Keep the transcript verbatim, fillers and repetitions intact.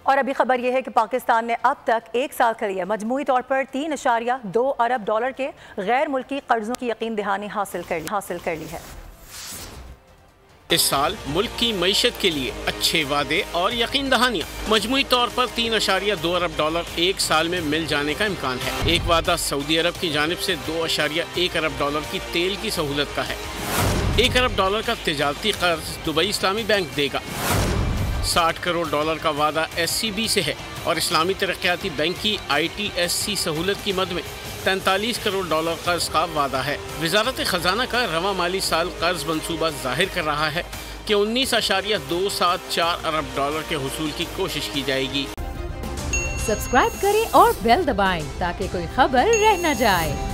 और अभी खबर यह है कि पाकिस्तान ने अब तक एक साल के लिए मजमूई तौर पर तीन अशारिया दो अरब डॉलर के गैर मुल्की कर्जों की यकीन दहानी हासिल कर ली हासिल कर ली है। इस साल मुल्क की मईशत के लिए अच्छे वादे और यकीन दहानियाँ। मजमूई तौर पर तीन अशारिया दो अरब डॉलर एक साल में मिल जाने का इम्कान है। एक वादा सऊदी अरब की जानिब से दो अशारिया एक अरब डॉलर की तेल की सहूलत का है। एक अरब डॉलर का तिजारती कर्ज दुबई इस्लामी बैंक देगा। साठ करोड़ डॉलर का वादा एस सी बी से है और इस्लामी तरक्याती बैंक की आई टी एस सी सहूलत की मद में तैंतालीस करोड़ डॉलर कर्ज का वादा है। वजारत खजाना का रवा माली साल कर्ज मनसूबा जाहिर कर रहा है कि उन्नीस अशारिया दो सात चार अरब डॉलर के हुसूल की कोशिश की जाएगी। सब्सक्राइब करें और बेल दबाएं ताकि कोई खबर रह न जाए।